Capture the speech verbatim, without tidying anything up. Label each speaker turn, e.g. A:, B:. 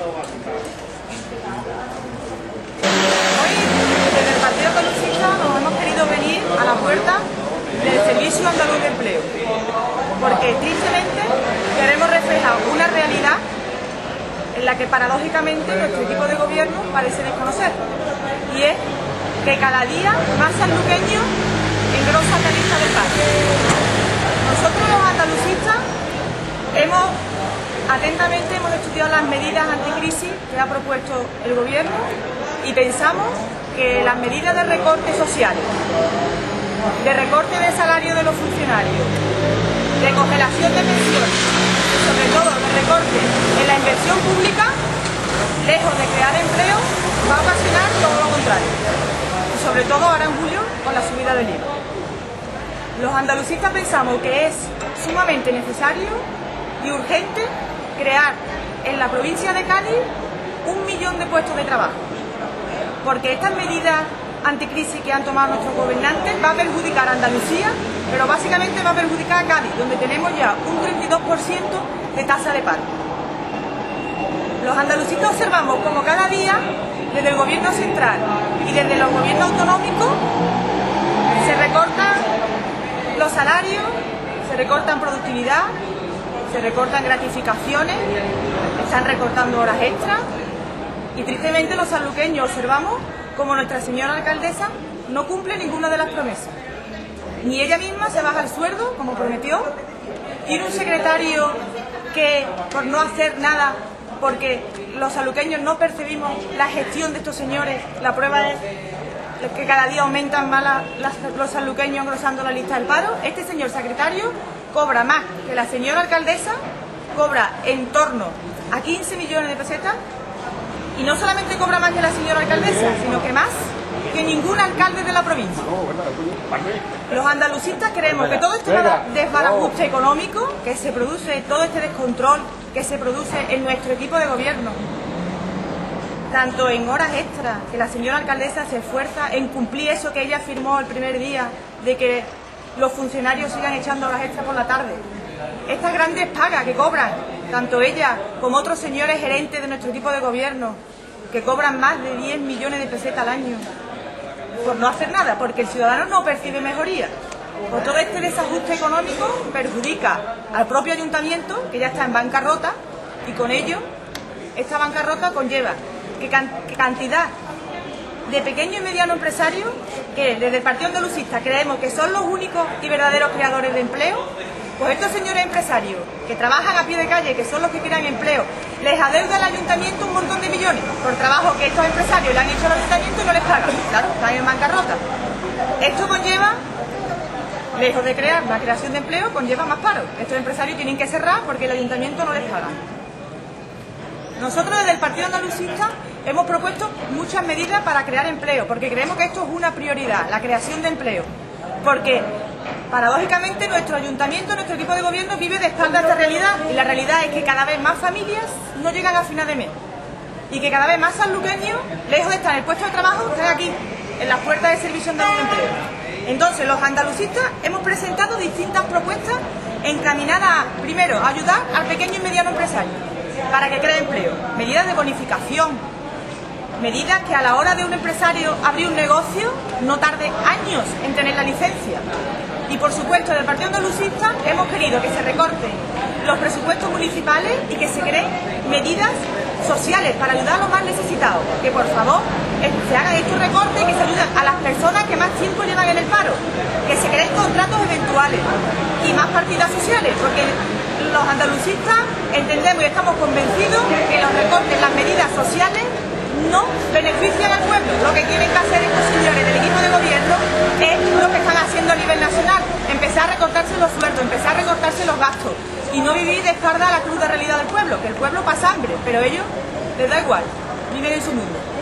A: Hoy, desde el Partido Andalucista, nos hemos querido venir a la puerta del Servicio Andaluz de Empleo, porque tristemente queremos reflejar una realidad en la que paradójicamente nuestro equipo de gobierno parece desconocer, y es que cada día más sanluqueños engrosan la lista del paro. Nosotros los andalucistas hemos atentamente hemos estudiado las medidas anticrisis que ha propuesto el gobierno y pensamos que las medidas de recorte sociales, de recorte de salario de los funcionarios, de congelación de pensiones y sobre todo de recorte en la inversión pública, lejos de crear empleo, va a ocasionar todo lo contrario. Y sobre todo ahora en julio con la subida del I V A. Los andalucistas pensamos que es sumamente necesario y urgente crear en la provincia de Cádiz un millón de puestos de trabajo, porque estas medidas anticrisis que han tomado nuestros gobernantes va a perjudicar a Andalucía, pero básicamente va a perjudicar a Cádiz, donde tenemos ya un treinta y dos por ciento de tasa de paro. Los andalucistas observamos como cada día, desde el gobierno central y desde los gobiernos autonómicos, se recortan los salarios, se recortan productividad, se recortan gratificaciones, están recortando horas extras y tristemente los sanluqueños observamos como nuestra señora alcaldesa no cumple ninguna de las promesas. Ni ella misma se baja el sueldo, como prometió, tiene un secretario que por no hacer nada, porque los sanluqueños no percibimos la gestión de estos señores, la prueba es que cada día aumentan más la, las, los sanluqueños engrosando la lista del paro. Este señor secretario cobra más que la señora alcaldesa, cobra en torno a quince millones de pesetas y no solamente cobra más que la señora alcaldesa, sino que más que ningún alcalde de la provincia. Los andalucistas creemos que todo este desbarajuste económico que se produce, todo este descontrol que se produce en nuestro equipo de gobierno, tanto en horas extras, que la señora alcaldesa se esfuerza en cumplir eso que ella afirmó el primer día, de que los funcionarios sigan echando horas extras por la tarde. Estas grandes pagas que cobran, tanto ella como otros señores gerentes de nuestro equipo de gobierno, que cobran más de diez millones de pesetas al año, por no hacer nada, porque el ciudadano no percibe mejoría. Por todo este desajuste económico perjudica al propio ayuntamiento, que ya está en bancarrota, y con ello, esta bancarrota conlleva que, can que cantidad de pequeños y medianos empresarios, que desde el Partido Andalucista creemos que son los únicos y verdaderos creadores de empleo, pues estos señores empresarios que trabajan a pie de calle, que son los que crean empleo, les adeuda al ayuntamiento un montón de millones por trabajo que estos empresarios le han hecho al ayuntamiento y no les pagan. Claro, están en bancarrota. Esto conlleva, lejos de crear la creación de empleo, conlleva más paro. Estos empresarios tienen que cerrar porque el ayuntamiento no les paga. Nosotros desde el Partido Andalucista hemos propuesto muchas medidas para crear empleo, porque creemos que esto es una prioridad, la creación de empleo. Porque paradójicamente nuestro ayuntamiento, nuestro equipo de gobierno vive de espaldas a esta realidad, y la realidad es que cada vez más familias no llegan a final de mes y que cada vez más sanluqueños, lejos de estar en el puesto de trabajo, están aquí, en las puertas del Servicio Andaluz de Empleo. Entonces los andalucistas hemos presentado distintas propuestas encaminadas, primero, a ayudar al pequeño y mediano empresario para que cree empleo, medidas de bonificación, medidas que a la hora de un empresario abrir un negocio no tarde años en tener la licencia. Y por supuesto, del Partido Andalucista hemos querido que se recorten los presupuestos municipales y que se creen medidas sociales para ayudar a los más necesitados. Que por favor se hagan estos recortes y que se ayuden a las personas que más tiempo llevan en el paro. Que se creen contratos eventuales y más partidas sociales, porque los andalucistas entendemos y estamos convencidos que los recortes, las medidas sociales no benefician al pueblo. Lo que tienen que hacer estos señores del equipo de gobierno es lo que están haciendo a nivel nacional: empezar a recortarse los sueldos, empezar a recortarse los gastos y no vivir de espalda a la cruda realidad del pueblo, que el pueblo pasa hambre, pero ellos les da igual, viven en su mundo.